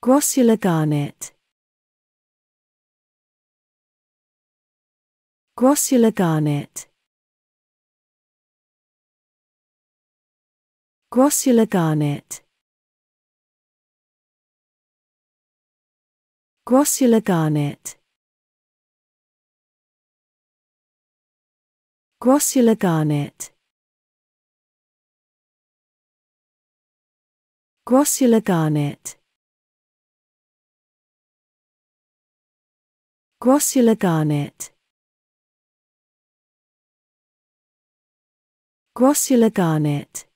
Grossular garnet. Grossular garnet. Grossular garnet. Grossular garnet. Grossular garnet. Grossular garnet. Grossular garnet. Grossular garnet.